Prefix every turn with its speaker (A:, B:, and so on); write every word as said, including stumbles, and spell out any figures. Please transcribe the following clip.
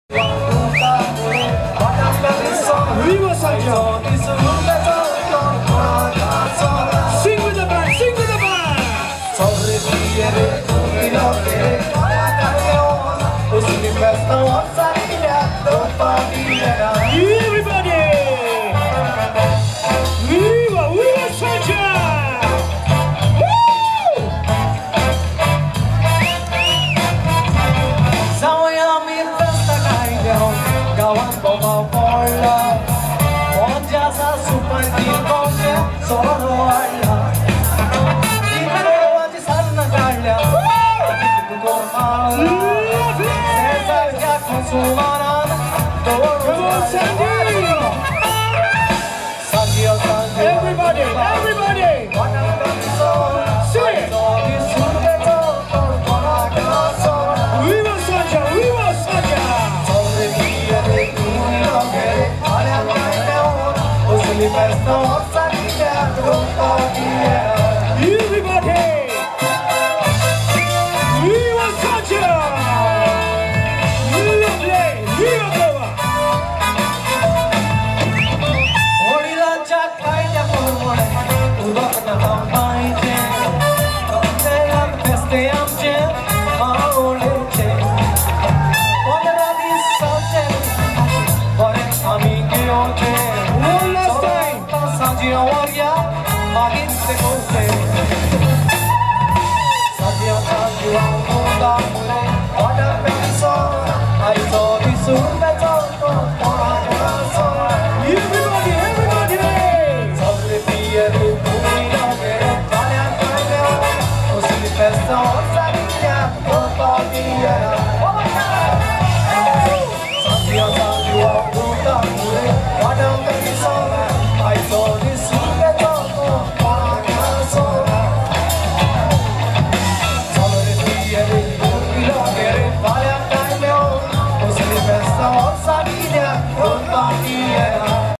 A: We will sing with the band, sing with the band. Everybody! Viva, viva Sunshine! Woo! Zaoya mi festa kaideo, Goan boma bola. Onja sa super team konge solo alla. Imero aji sarna kalya. Ko mala. Sesa ya consumara. Everybody, everybody! Sing it! We will Saja, we will Saja! Everybody! We will Saja! We will play, we will go! One last time. I saw this